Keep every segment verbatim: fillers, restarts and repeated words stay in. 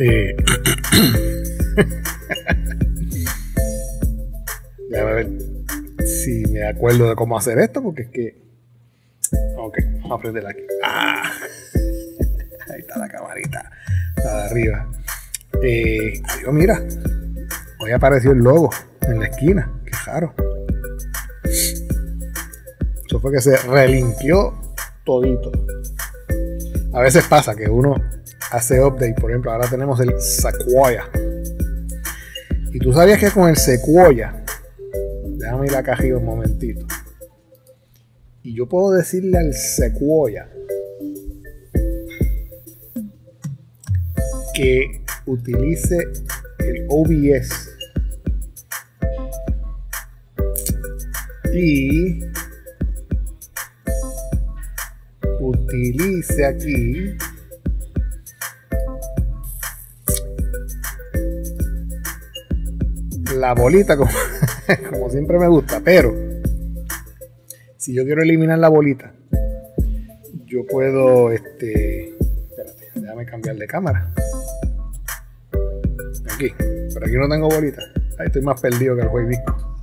Eh, a ver si me acuerdo de cómo hacer esto, porque es que. Ok, vamos a aprender aquí. Ah, ahí está la camarita, la de arriba. Eh, adiós, mira, hoy apareció el logo en la esquina. Qué raro. Eso fue que se relinqueó todito. A veces pasa que uno hace update. Por ejemplo, ahora tenemos el Sequoia. Y tú sabías que con el Sequoia, déjame ir acá arriba un momentito, y yo puedo decirle al Sequoia que utilice el O B S y utilice aquí la bolita como, como siempre me gusta, pero si yo quiero eliminar la bolita, yo puedo este espérate, déjame cambiar de cámara aquí, pero aquí no tengo bolita. Ahí estoy más perdido que el juez Visco.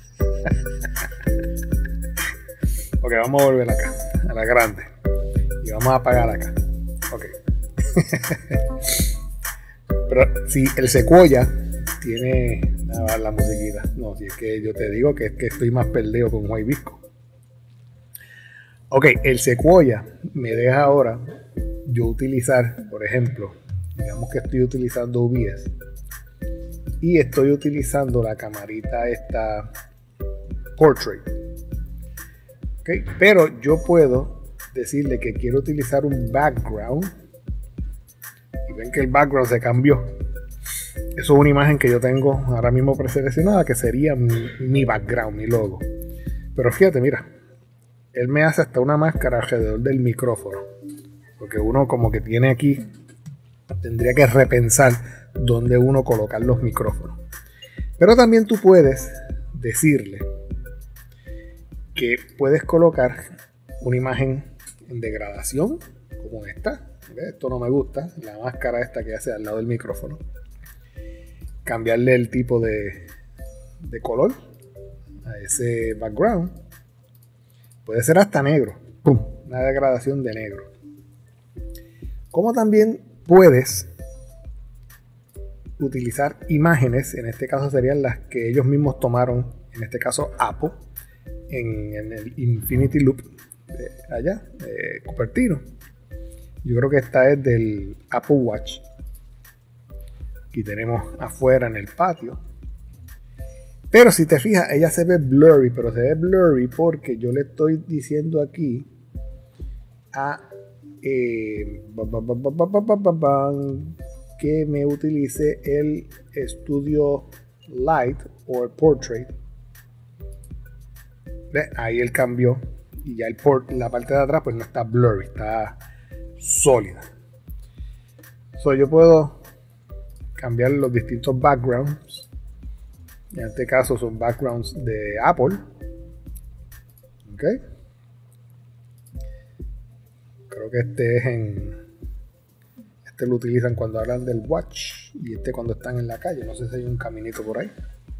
Ok, vamos a volver acá a la grande y vamos a apagar acá. Ok. Pero si el Sequoia tiene nada, la musiquita, no, si es que yo te digo que es que estoy más perdido con Juan Visco. Ok, el Sequoia me deja ahora yo utilizar, por ejemplo, digamos que estoy utilizando O B S y estoy utilizando la camarita esta Portrait. Okay, pero yo puedo decirle que quiero utilizar un background y ven que el background se cambió. Eso es una imagen que yo tengo ahora mismo preseleccionada, que sería mi, mi background, mi logo. Pero fíjate, mira, él me hace hasta una máscara alrededor del micrófono, porque uno como que tiene aquí, tendría que repensar dónde uno colocar los micrófonos. Pero también tú puedes decirle que puedes colocar una imagen en degradación como esta. Esto no me gusta, la máscara esta que hace al lado del micrófono. Cambiarle el tipo de, de color a ese background. Puede ser hasta negro. ¡Pum! Una degradación de negro. Como también puedes utilizar imágenes, en este caso serían las que ellos mismos tomaron, en este caso Apple, en, en el Infinity Loop de allá, de Cupertino. Yo creo que esta es del Apple Watch. Aquí tenemos afuera en el patio. Pero si te fijas, ella se ve blurry, pero se ve blurry porque yo le estoy diciendo aquí a eh, que me utilice el Studio Light o el Portrait. ¿Ve? Ahí él cambió y ya el port, la parte de atrás pues no está blurry, está sólida. So, yo puedo cambiar los distintos backgrounds. En este caso son backgrounds de Apple. Ok. Creo que este es en... Este lo utilizan cuando hablan del watch. Y este cuando están en la calle. No sé si hay un caminito por ahí.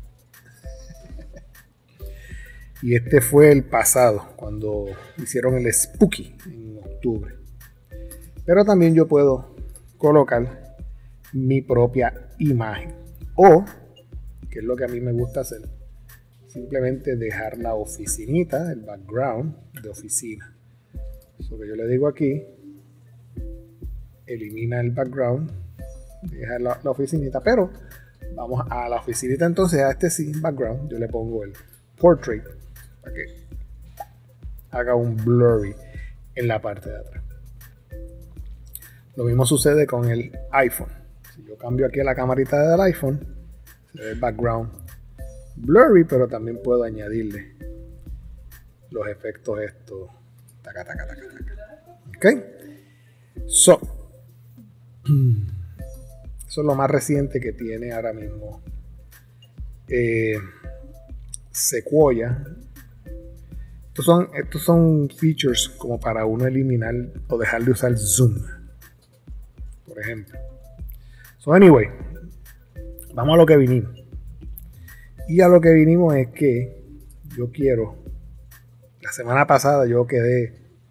Y este fue el pasado, cuando hicieron el Spooky en octubre. Pero también yo puedo colocar mi propia imagen. O, que es lo que a mí me gusta hacer, simplemente dejar la oficinita, el background de oficina. Eso que yo le digo aquí, elimina el background, deja la, la oficinita, pero vamos a la oficinita entonces, a este sí, background, yo le pongo el portrait para que haga un blurry en la parte de atrás. Lo mismo sucede con el iPhone. Si yo cambio aquí a la camarita del iPhone, se ve el background blurry, pero también puedo añadirle los efectos estos. Taca, taca, taca, taca. Ok. So, eso es lo más reciente que tiene ahora mismo eh, Sequoia. Estos son, estos son features como para uno eliminar o dejar de usar zoom, por ejemplo. So anyway, vamos a lo que vinimos. Y a lo que vinimos es que yo quiero, la semana pasada yo quedé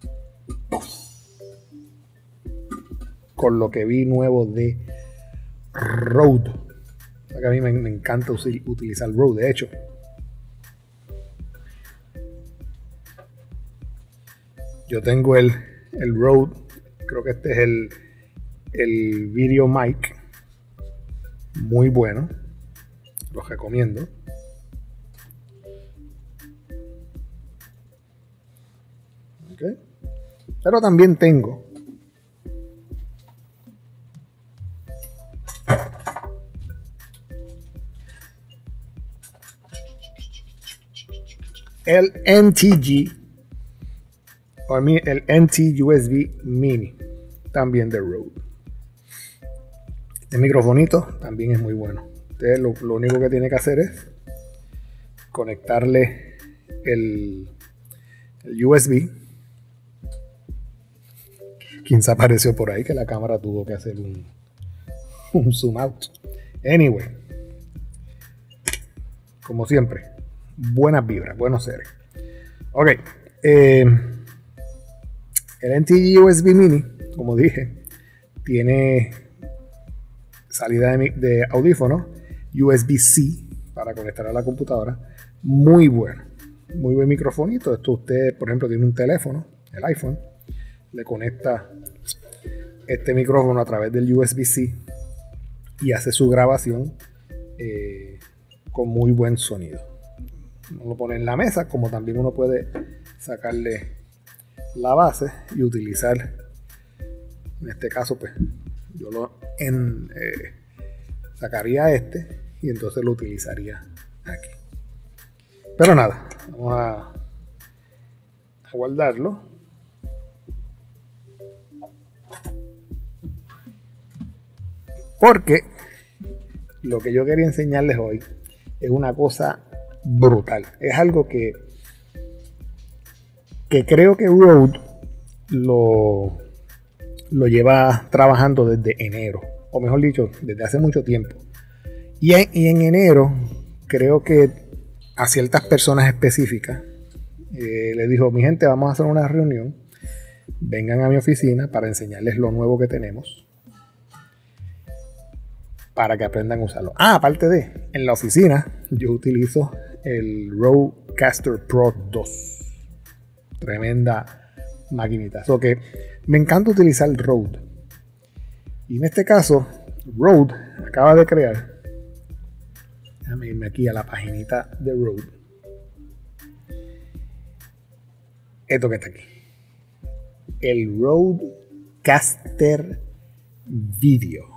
con lo que vi nuevo de Rode. O sea que a mí me, me encanta utilizar Rode. De hecho, yo tengo el, el Rode, creo que este es el, el Video Mic, muy bueno, lo recomiendo. Okay. Pero también tengo el N T G o el N T U S B Mini, también de Rode. Este microfonito también es muy bueno. Usted lo, lo único que tiene que hacer es conectarle el, el U S B. Quien se apareció por ahí que la cámara tuvo que hacer un, un zoom out. Anyway, como siempre, buenas vibras, buenos seres. Ok, eh, el N T G U S B Mini, como dije, tiene salida de, de audífono U S B C para conectar a la computadora. Muy bueno, muy buen microfonito. Esto usted, por ejemplo, tiene un teléfono, el iPhone, le conecta este micrófono a través del U S B C y hace su grabación eh, con muy buen sonido. Uno lo pone en la mesa, como también uno puede sacarle la base y utilizar, en este caso pues yo lo en, eh, sacaría este y entonces lo utilizaría aquí. Pero nada, vamos a, a guardarlo. Porque lo que yo quería enseñarles hoy es una cosa brutal. Es algo que, que creo que Rode lo, lo lleva trabajando desde enero. O mejor dicho, desde hace mucho tiempo. Y en, y en enero creo que a ciertas personas específicas eh, les dijo: mi gente, vamos a hacer una reunión. Vengan a mi oficina para enseñarles lo nuevo que tenemos, para que aprendan a usarlo. Ah, aparte de, en la oficina yo utilizo el Rodecaster Pro dos. Tremenda maquinita. So que me encanta utilizar el Rode. Y en este caso, Rode acaba de crear, déjame irme aquí a la paginita de Rode, esto que está aquí, el Rodecaster Video.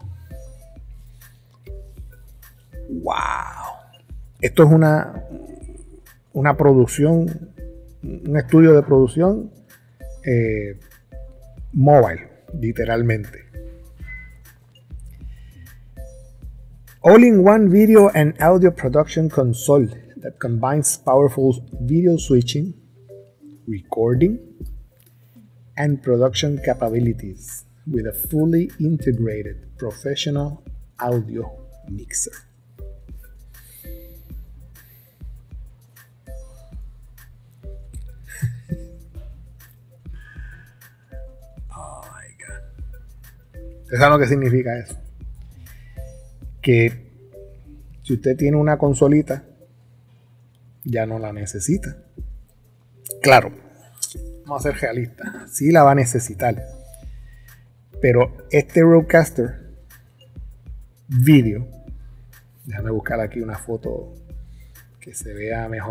¡Wow! Esto es una, una producción, un estudio de producción eh, mobile, literalmente. All-in-one video and audio production console that combines powerful video switching, recording, and production capabilities with a fully integrated professional audio mixer. ¿Ustedes saben lo que significa eso? Que si usted tiene una consolita, ya no la necesita. Claro, vamos a ser realistas, sí la va a necesitar. Pero este Rodecaster Video, déjame buscar aquí una foto que se vea mejor.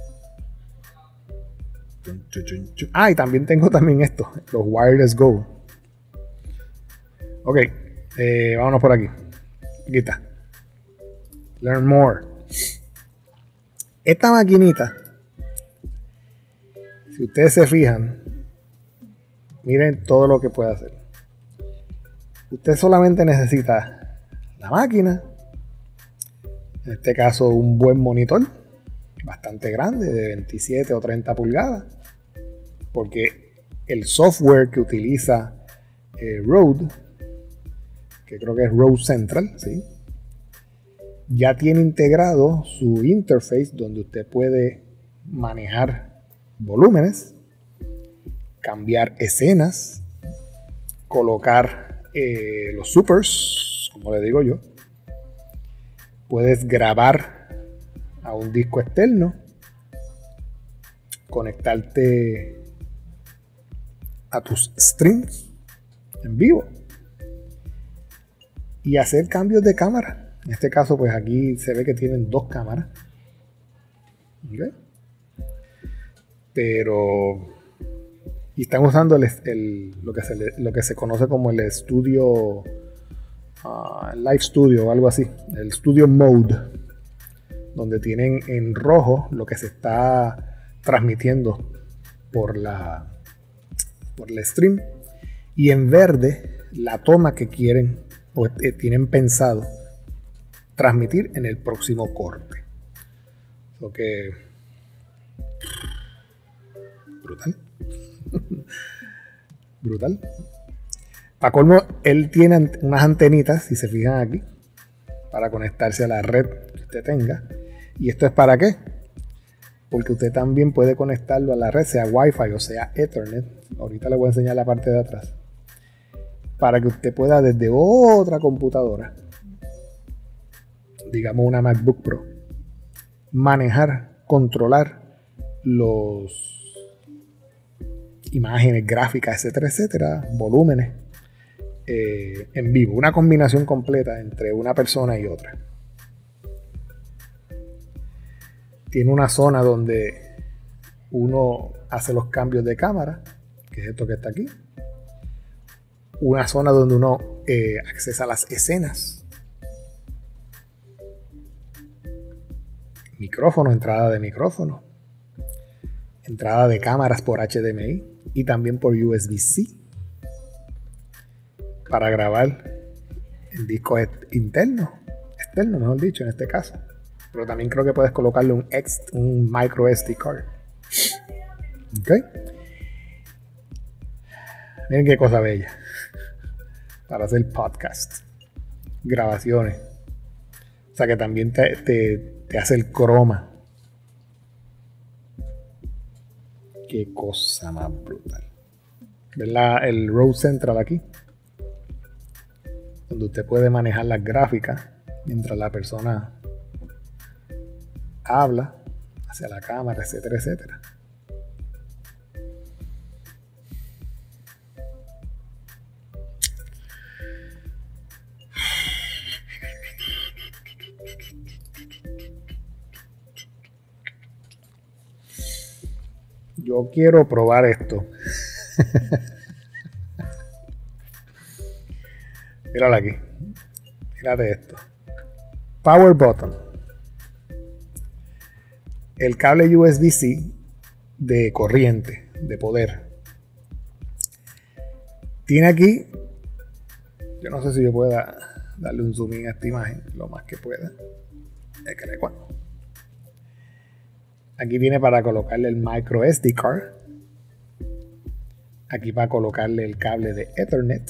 Ah, y también tengo también esto, los Wireless Go. Ok, eh, vámonos por aquí. Aquí está. Learn more. Esta maquinita, si ustedes se fijan, miren todo lo que puede hacer. Usted solamente necesita la máquina, en este caso un buen monitor, bastante grande, de veintisiete o treinta pulgadas, porque el software que utiliza eh, Rode que creo que es Rode Central, ¿sí? Ya tiene integrado su interface donde usted puede manejar volúmenes, cambiar escenas, colocar eh, los supers, como le digo yo. Puedes grabar a un disco externo, conectarte a tus streams en vivo y hacer cambios de cámara. En este caso, pues aquí se ve que tienen dos cámaras. ¿Okay? Pero y están usando el, el, lo, que se le, lo que se conoce como el estudio uh, Live Studio o algo así, el Studio Mode, donde tienen en rojo lo que se está transmitiendo por la por el stream y en verde la toma que quieren o eh, tienen pensado transmitir en el próximo corte. Lo que brutal. Brutal. Para colmo, él tiene unas antenitas, si se fijan aquí, para conectarse a la red que usted tenga. ¿Y esto es para qué? Porque usted también puede conectarlo a la red, sea Wi-Fi o sea Ethernet. Ahorita le voy a enseñar la parte de atrás. Para que usted pueda desde otra computadora, digamos una MacBook Pro, manejar, controlar los imágenes, gráficas, etcétera, etcétera, volúmenes eh, en vivo. Una combinación completa entre una persona y otra. Tiene una zona donde uno hace los cambios de cámara, que es esto que está aquí. Una zona donde uno eh, accesa a las escenas. Micrófono, entrada de micrófono. Entrada de cámaras por H D M I y también por U S B C para grabar en disco interno, externo, mejor dicho, en este caso. Pero también creo que puedes colocarle un, ex, un micro S D card. Ok. Miren qué cosa bella para hacer podcast, grabaciones. O sea que también te, te, te hace el croma. Qué cosa más brutal. ¿Ven la, el Rode Central aquí? Donde usted puede manejar las gráficas mientras la persona habla hacia la cámara, etcétera, etcétera. Yo quiero probar esto. Mírala aquí. Mírate esto. Power button. El cable U S B C de corriente, de poder. Tiene aquí, yo no sé si yo pueda darle un zoom in a esta imagen, lo más que pueda. Es que le cuento. Aquí tiene para colocarle el micro S D card. Aquí para colocarle el cable de Ethernet.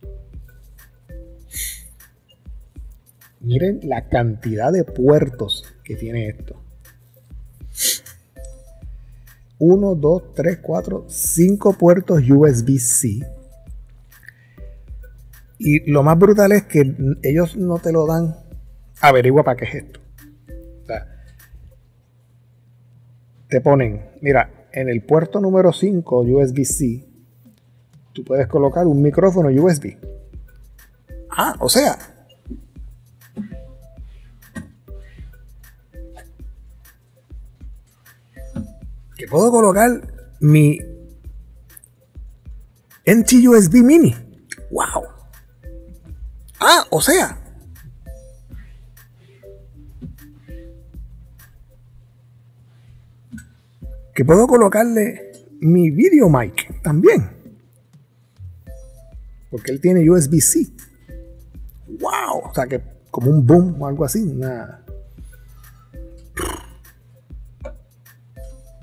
Miren la cantidad de puertos que tiene esto. uno, dos, tres, cuatro, cinco puertos U S B C. Y lo más brutal es que ellos no te lo dan. Averigua para qué es esto. O sea, te ponen, mira, en el puerto número cinco U S B C, tú puedes colocar un micrófono U S B. Ah, o sea, que puedo colocar mi N T U S B Mini. ¡Wow! Ah, o sea, que puedo colocarle mi video mic también, porque él tiene U S B C. ¡Wow! O sea, que como un boom o algo así, una...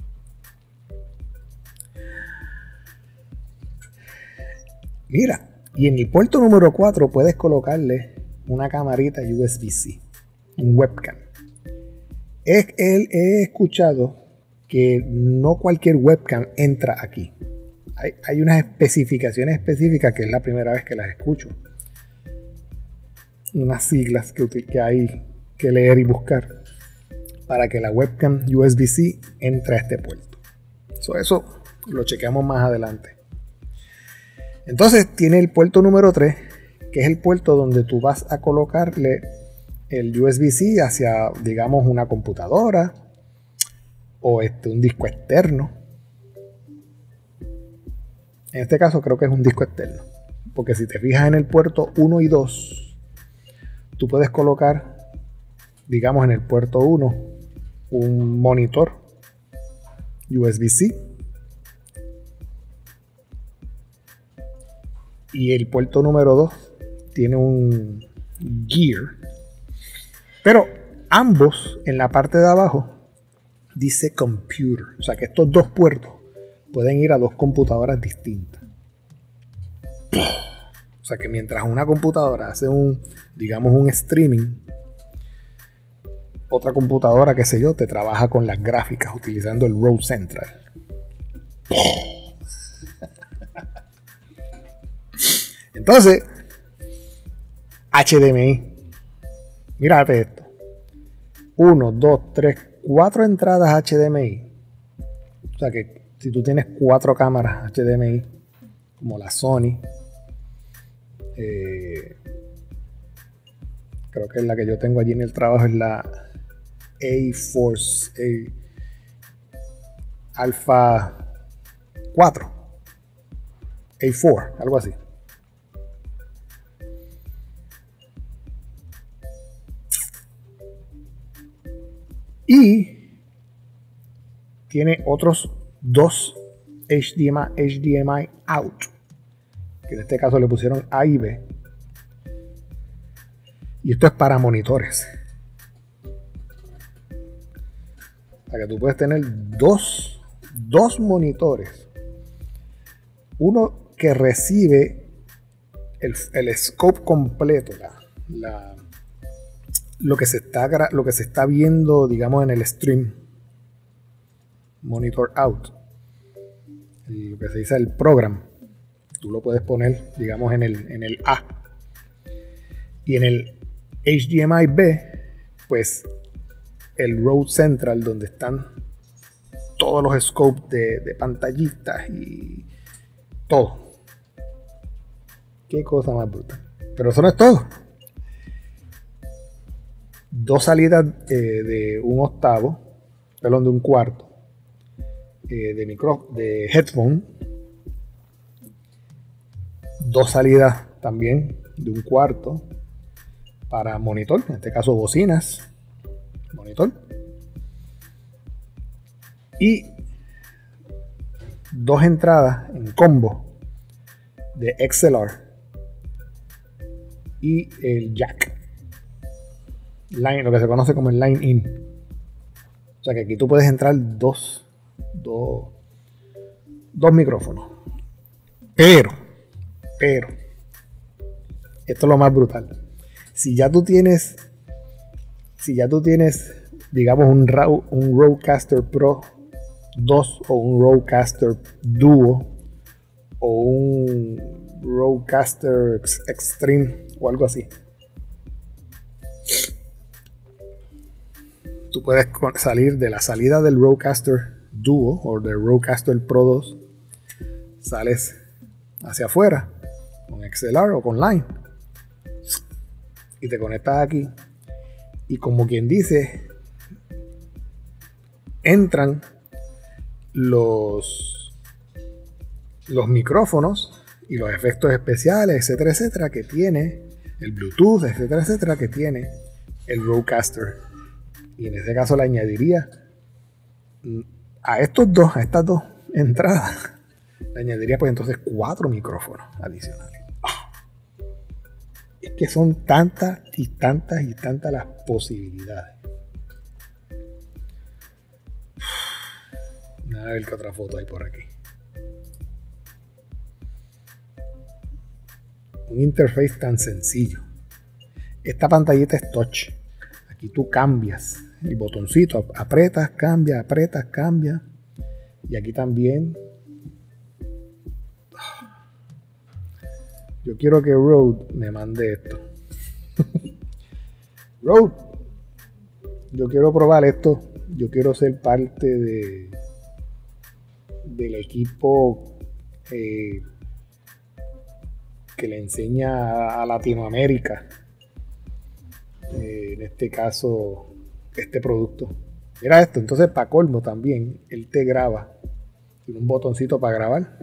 Mira, Y en el puerto número cuatro puedes colocarle una camarita U S B C, un webcam. He, he, he escuchado que no cualquier webcam entra aquí. Hay, hay unas especificaciones específicas que es la primera vez que las escucho. Unas siglas que, que hay que leer y buscar para que la webcam U S B C entre a este puerto. So, eso lo chequeamos más adelante. Entonces tiene el puerto número tres, que es el puerto donde tú vas a colocarle el U S B C hacia, digamos, una computadora o este, un disco externo. En este caso creo que es un disco externo, porque si te fijas en el puerto uno y dos, tú puedes colocar, digamos, en el puerto uno un monitor U S B C y el puerto número dos tiene un gear, pero ambos en la parte de abajo dice computer, o sea que estos dos puertos pueden ir a dos computadoras distintas. O sea que mientras una computadora hace un, digamos, un streaming, otra computadora, qué sé yo, te trabaja con las gráficas utilizando el Road Central. Entonces, H D M I. Mírate esto. uno, dos, tres, cuatro entradas H D M I. O sea que si tú tienes cuatro cámaras H D M I, como la Sony, eh, creo que la que yo tengo allí en el trabajo es la A-Force A Alpha cuatro, A cuatro, algo así. Y tiene otros dos H D M I, H D M I out, que en este caso le pusieron A y B. Y esto es para monitores. O sea que tú puedes tener dos, dos monitores. Uno que recibe el, el scope completo, la, la, lo, que se está, lo que se está viendo, digamos, en el stream. Monitor out. Lo que se dice el program. Tú lo puedes poner, digamos, en el, en el A. Y en el H D M I B, pues el Road Central, donde están todos los scopes de, de pantallistas y todo. Qué cosa más brutal. Pero eso no es todo. Dos salidas eh, de un octavo, perdón, de un cuarto, eh, de micro, de headphone. Dos salidas también de un cuarto para monitor, en este caso bocinas, monitor. Y dos entradas en combo de X L R y el jack. Line, lo que se conoce como el line in. O sea que aquí tú puedes entrar dos, dos, dos micrófonos. Pero, pero, esto es lo más brutal. Si ya tú tienes, si ya tú tienes, digamos, un, un Rodecaster Pro dos o un Rodecaster Duo o un Rodecaster Extreme o algo así, tú puedes salir de la salida del Rodecaster Duo o del Rodecaster Pro dos, sales hacia afuera con X L R o con Line y te conectas aquí y, como quien dice, entran los los micrófonos y los efectos especiales, etcétera, etcétera, que tiene el Bluetooth, etcétera, etcétera, que tiene el Rodecaster. Y en ese caso le añadiría a estos dos, a estas dos entradas, le añadiría pues entonces cuatro micrófonos adicionales. Es que son tantas y tantas y tantas las posibilidades. A ver qué otra foto hay por aquí. un interface tan sencillo. Esta pantallita es touch. Aquí tú cambias el botoncito, apretas, cambia, apretas, cambia. Y aquí también. Yo quiero que Rode me mande esto. Rode, yo quiero probar esto. Yo quiero ser parte de del equipo eh, que le enseña a Latinoamérica, eh, en este caso, este producto. Mira esto, entonces para colmo también, él te graba. Tiene un botoncito para grabar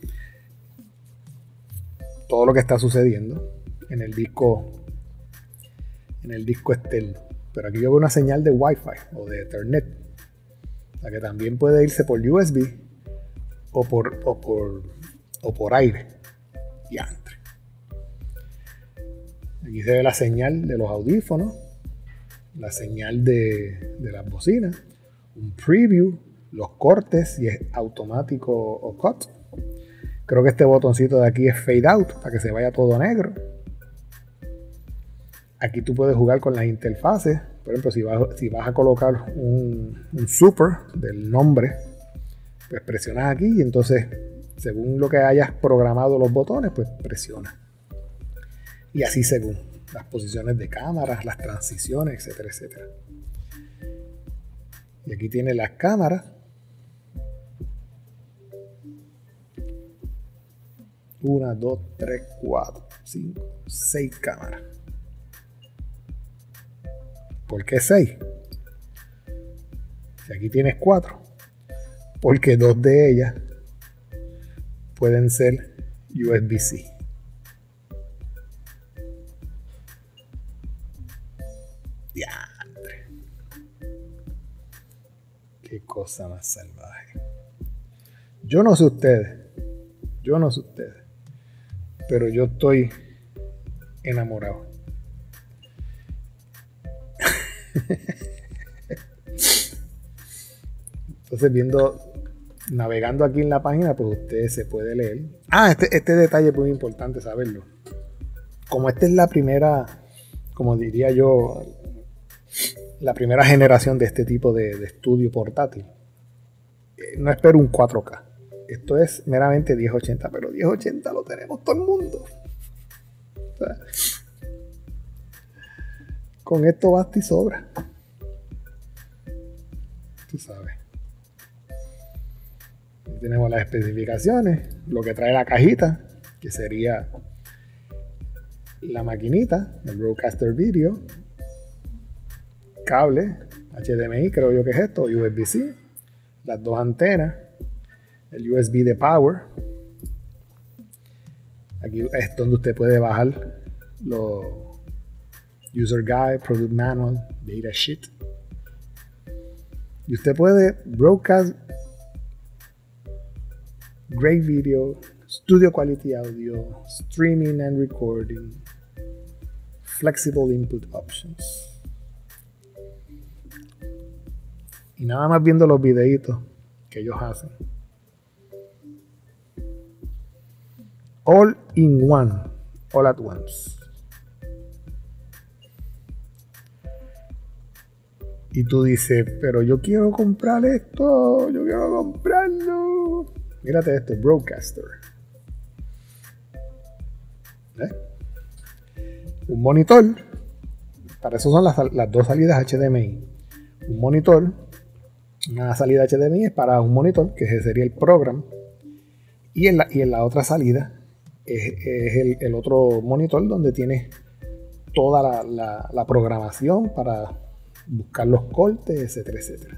todo lo que está sucediendo en el disco en el disco externo. Pero aquí yo veo una señal de Wi-Fi o de Ethernet, o sea que también puede irse por U S B o por o por o por aire. Diantre. Aquí se ve la señal de los audífonos, la señal de, de las bocinas, un preview, los cortes, si es automático o cut. Creo que este botoncito de aquí es fade out, para que se vaya todo negro. Aquí tú puedes jugar con las interfaces. Por ejemplo, si vas, si vas a colocar un, un super del nombre, pues presionas aquí y entonces, según lo que hayas programado los botones, pues presionas. Y así según las posiciones de cámaras, las transiciones, etcétera, etcétera. Y aquí tiene las cámaras. Una, dos, tres, cuatro, cinco, seis cámaras. ¿Por qué seis? Si aquí tienes cuatro. Porque dos de ellas pueden ser U S B C. Diantre. Qué cosa más salvaje. Yo no sé ustedes. Yo no sé ustedes. Pero yo estoy enamorado. Entonces, viendo, navegando aquí en la página, pues usted se puede leer. Ah, este, este detalle es muy importante saberlo. Como esta es la primera, como diría yo, la primera generación de este tipo de, de estudio portátil, eh, no espero un cuatro K. Esto es meramente diez ochenta, pero diez ochenta lo tenemos todo el mundo. O sea, con esto basta y sobra. Tú sabes. Aquí tenemos las especificaciones, lo que trae la cajita, que sería la maquinita, el Rodecaster Video, cable, H D M I, creo yo que es esto, U S B C, las dos antenas, el U S B de Power. Aquí es donde usted puede bajar los User Guide, Product Manual, Data Sheet. Y usted puede broadcast great video, studio quality audio, streaming and recording, flexible input options. Y nada más viendo los videitos que ellos hacen. All in one, all at once. Y tú dices, pero yo quiero comprar esto, yo quiero comprarlo. Mírate esto, Broadcaster. ¿Eh? Un monitor. Para eso son las, las dos salidas H D M I. Un monitor. Una salida H D M I es para un monitor, que sería el program. Y en la, y en la otra salida es, es el, el otro monitor donde tienes toda la, la, la programación para buscar los cortes, etcétera, etcétera.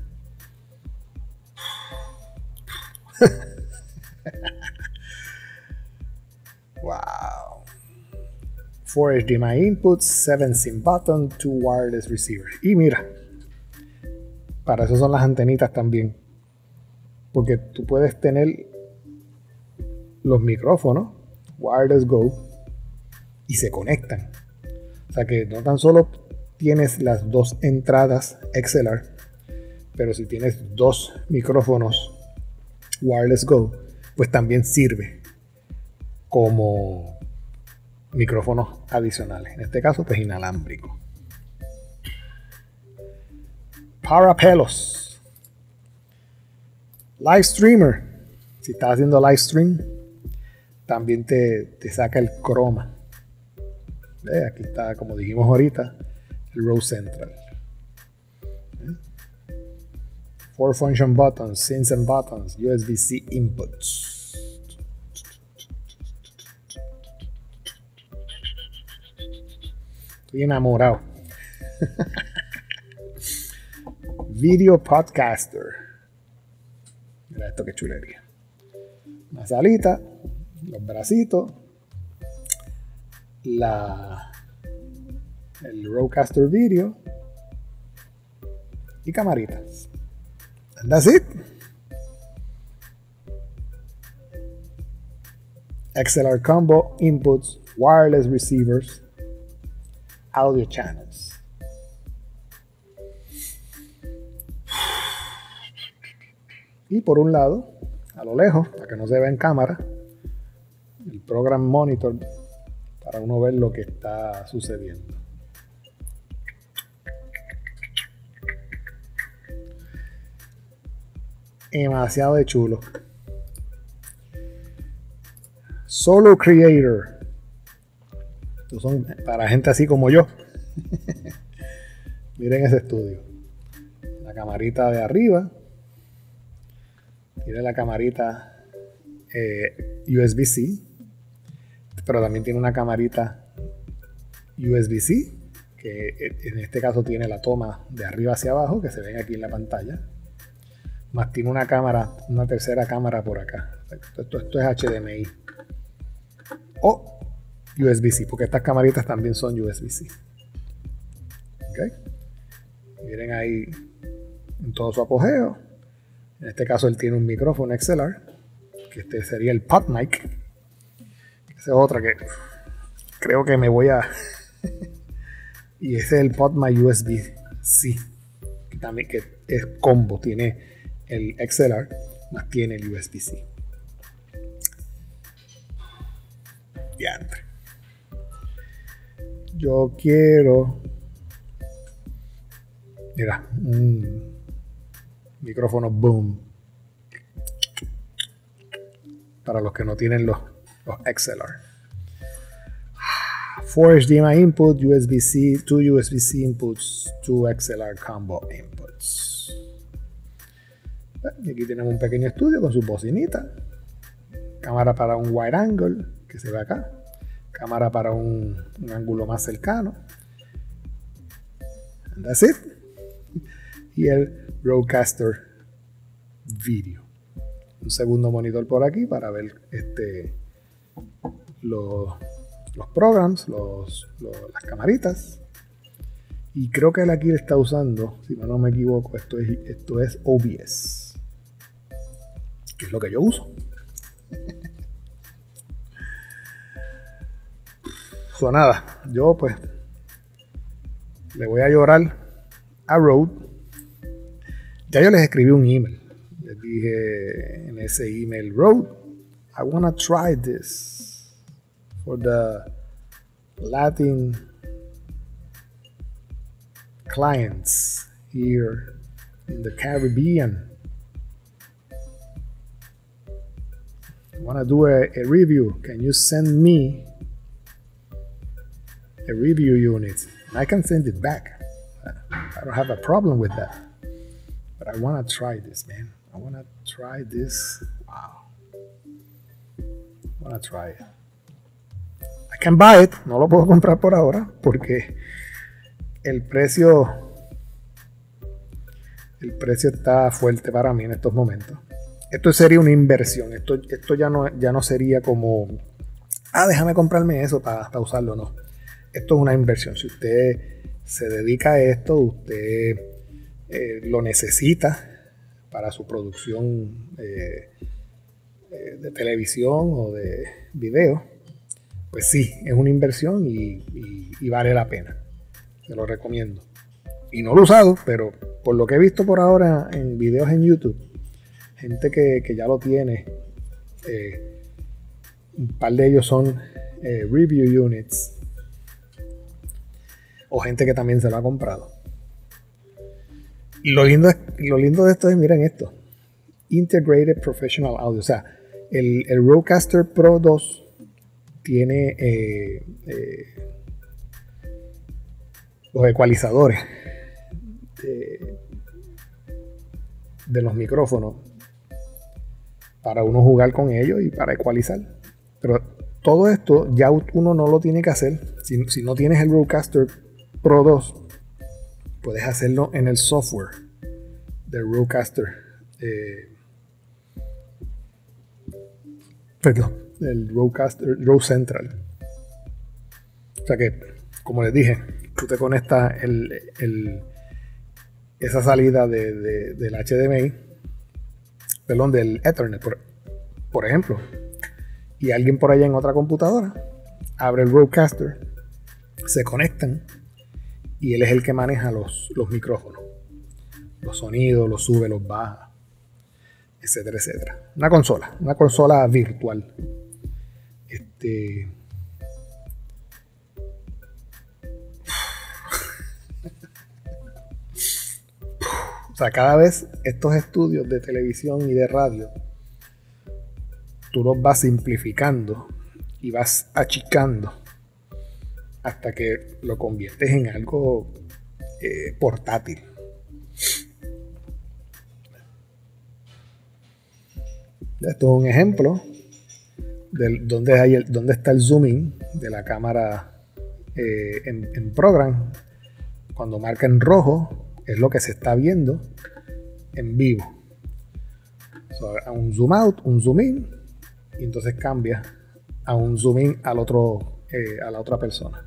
Wow. four H D M I inputs, seven SIM button, two wireless receivers. Y mira, para eso son las antenitas también. Porque tú puedes tener los micrófonos Wireless Go y se conectan. O sea que no tan solo tienes las dos entradas X L R, pero si tienes dos micrófonos Wireless Go, pues también sirve como micrófonos adicionales. En este caso, pues inalámbrico. Parapelos. Live Streamer. Si estás haciendo live stream, también te, te saca el croma. ¿Ves? Aquí está, como dijimos ahorita, el row central. ¿Eh? Four function buttons, scenes and buttons, U S B C inputs. Estoy enamorado. Video podcaster. Mira esto, que chulería. Una salita, los bracitos, la, el Rodecaster Video y camaritas. And that's it. X L R combo, inputs, wireless receivers, audio channels. Y por un lado, a lo lejos, para que no se vea en cámara, el Program Monitor, para uno ver lo que está sucediendo. Demasiado de chulo. Solo Creator. Estos son para gente así como yo. Miren ese estudio. La camarita de arriba. Tiene la camarita eh, U S B C, pero también tiene una camarita U S B C, que en este caso tiene la toma de arriba hacia abajo, que se ven aquí en la pantalla, más tiene una cámara, una tercera cámara por acá. Esto, esto es H D M I o U S B C, porque estas camaritas también son U S B C. ¿Okay? Miren ahí en todo su apogeo. En este caso él tiene un micrófono X L R, que este sería el PodMic. Esa es otra que creo que me voy a... y ese es el PodMic U S B C, que también que es combo, tiene el X L R más tiene el U S B C. Diantre. Yo quiero... Mira, un micrófono boom para los que no tienen los, los X L R. four H D M I input, U S B C, two U S B C inputs, two X L R combo inputs. Y aquí tenemos un pequeño estudio con su bocinita, cámara para un wide angle que se ve acá, cámara para un, un ángulo más cercano. And that's it. Y el Rodecaster Video. Un segundo monitor por aquí para ver este, los, los programs, los, los, las camaritas. Y creo que él aquí está usando, si no me equivoco, esto es, esto es O B S, que es lo que yo uso. So, nada, yo pues le voy a llorar a Rode. Ya yo les escribí un email. Les dije en ese email, Rode, I wanna try this for the Latin clients here in the Caribbean. I wanna do a, a review. Can you send me a review unit? I can send it back. I don't have a problem with that. But I want to try this, man. I want to try this. Wow. I want to try it. I can buy it. No lo puedo comprar por ahora porque el precio el precio está fuerte para mí en estos momentos. Esto sería una inversión. Esto, esto ya, no, ya no sería como, ah, déjame comprarme eso para, para usarlo. No. Esto es una inversión. Si usted se dedica a esto, usted eh, lo necesita para su producción eh, eh, de televisión o de video, pues sí, es una inversión y, y, y vale la pena. Se lo recomiendo. Y no lo he usado, pero por lo que he visto por ahora en videos en YouTube, gente que, que ya lo tiene, eh, un par de ellos son eh, review units, o gente que también se lo ha comprado. Y lo lindo, es, lo lindo de esto es, miren esto, Integrated Professional Audio. O sea, el, el Rodecaster Pro dos tiene eh, eh, los ecualizadores de, de los micrófonos para uno jugar con ellos y para ecualizar. Pero todo esto ya uno no lo tiene que hacer. Si, si no tienes el Rodecaster Pro dos, puedes hacerlo en el software del Rodecaster. Eh, perdón, el Rodecaster, Rode Central. O sea que, como les dije, tú te conectas el, el, esa salida de, de, del H D M I, perdón, del Ethernet, por, por ejemplo, y alguien por allá en otra computadora abre el Rodecaster, se conectan y él es el que maneja los, los micrófonos, los sonidos, los sube, los baja, etcétera, etcétera. Una consola, una consola virtual. Este. O sea, cada vez estos estudios de televisión y de radio, tú los vas simplificando y vas achicando hasta que lo conviertes en algo eh, portátil. Esto es un ejemplo de donde, hay el, donde está el zoom in de la cámara eh, en, en program. Cuando marca en rojo es lo que se está viendo en vivo. So, a un zoom out, un zoom in, y entonces cambia a un zoom in al otro, eh, a la otra persona.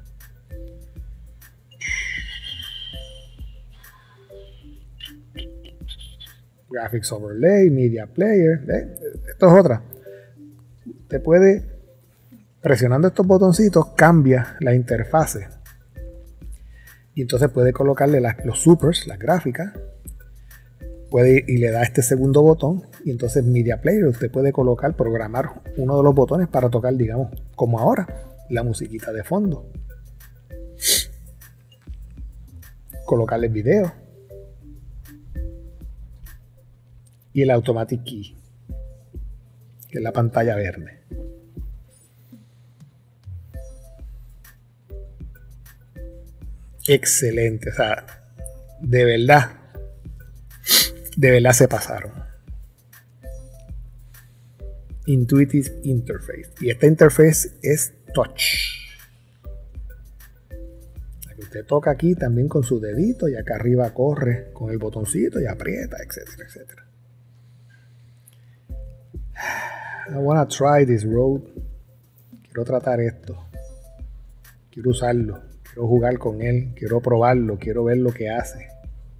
Graphics Overlay, Media Player. ¿eh? Esto es otra. Te puede, presionando estos botoncitos, cambia la interfase. Y entonces puede colocarle las, los supers, las gráficas. Puede, y le da este segundo botón. Y entonces Media Player, usted puede colocar, programar uno de los botones para tocar, digamos, como ahora, la musiquita de fondo. Colocarle video. Y el Automatic Key, que es la pantalla verde. Excelente, o sea, de verdad, de verdad se pasaron. Intuitive Interface. Y esta interface es touch. La que usted toca aquí también con su dedito y acá arriba corre con el botoncito y aprieta, etcétera, etcétera. I wanna try this Rode. Quiero tratar esto. Quiero usarlo. Quiero jugar con él. Quiero probarlo. Quiero ver lo que hace.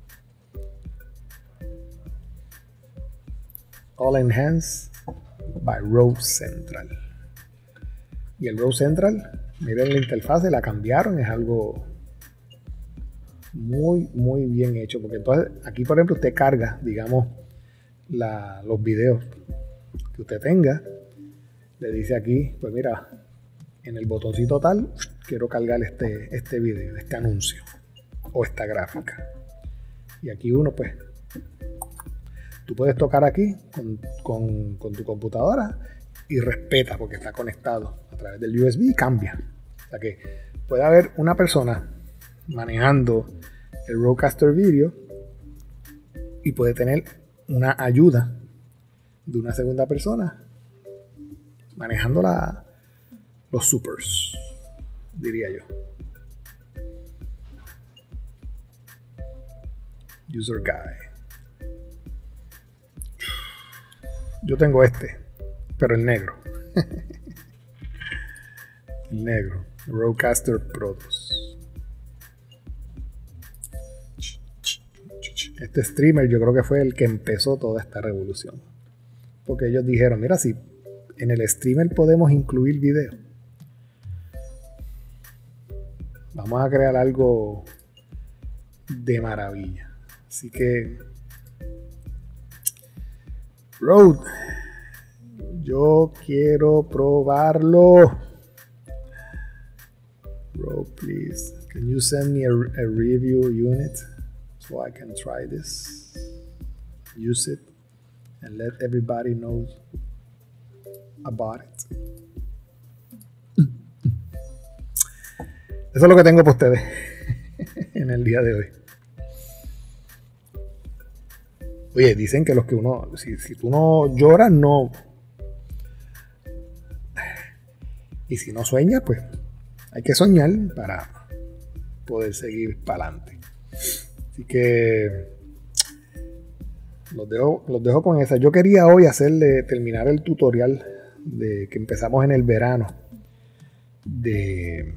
All Enhanced by Rode Central. Y el Rode Central, miren la interfaz, la cambiaron. Es algo muy, muy bien hecho. Porque entonces aquí, por ejemplo, usted carga, digamos, la, los videos que usted tenga, le dice aquí, pues mira, en el botoncito tal, quiero cargar este, este video, este anuncio o esta gráfica. Y aquí uno, pues, tú puedes tocar aquí con, con, con tu computadora y respeta porque está conectado a través del U S B y cambia. O sea que puede haber una persona manejando el Rodecaster Video y puede tener una ayuda de una segunda persona manejando la, los supers, diría yo. User Guide. Yo tengo este, pero el negro. El negro. Rodecaster Pro dos. Este streamer yo creo que fue el que empezó toda esta revolución. Porque ellos dijeron, mira, si en el streamer podemos incluir video, vamos a crear algo de maravilla. Así que Rode, yo quiero probarlo. Bro, please, can you send me a, a review unit so I can try this, use it, and let everybody know about it. Eso es lo que tengo para ustedes en el día de hoy. Oye, dicen que los que uno, si, si tú no lloras, no. Y si no sueñas, pues hay que soñar para poder seguir para adelante. Así que los dejo, los dejo con esa. Yo quería hoy hacerle, terminar el tutorial de que empezamos en el verano de,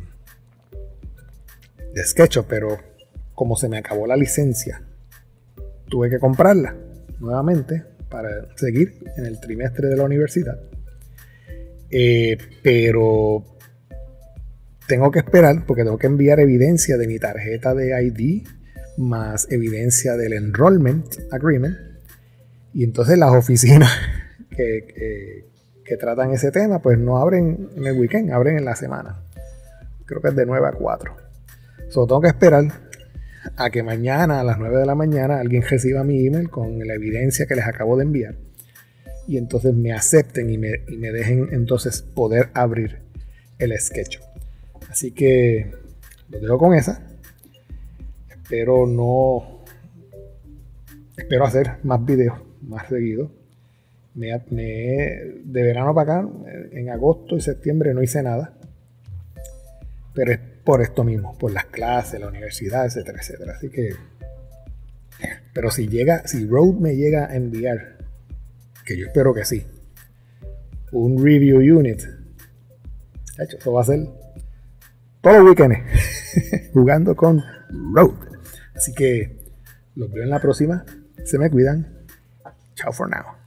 de SketchUp, pero como se me acabó la licencia, tuve que comprarla nuevamente para seguir en el trimestre de la universidad. Eh, pero tengo que esperar porque tengo que enviar evidencia de mi tarjeta de I D más evidencia del Enrollment Agreement, y entonces las oficinas que, que, que tratan ese tema pues no abren en el weekend, abren en la semana, creo que es de nueve a cuatro. So, tengo que esperar a que mañana a las nueve de la mañana alguien reciba mi email con la evidencia que les acabo de enviar, y entonces me acepten y me, y me dejen entonces poder abrir el SketchUp. Así que lo dejo con esa. Espero no espero hacer más videos más seguidos. Me, me, de verano para acá, en agosto y septiembre no hice nada, pero es por esto mismo, por las clases, la universidad, etcétera, etcétera. Así que, pero si llega, si Rode me llega a enviar, que yo espero que sí, un review unit, hecho, eso va a ser todos los weekends jugando con Rode. Así que los veo en la próxima. Se me cuidan. Ciao for now.